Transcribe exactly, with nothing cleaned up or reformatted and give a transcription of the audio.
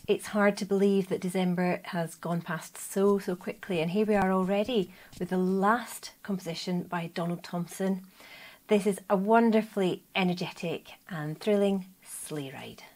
It's hard to believe that December has gone past so, so quickly, and here we are already with the last composition by Donald Thomson. This is a wonderfully energetic and thrilling sleigh ride.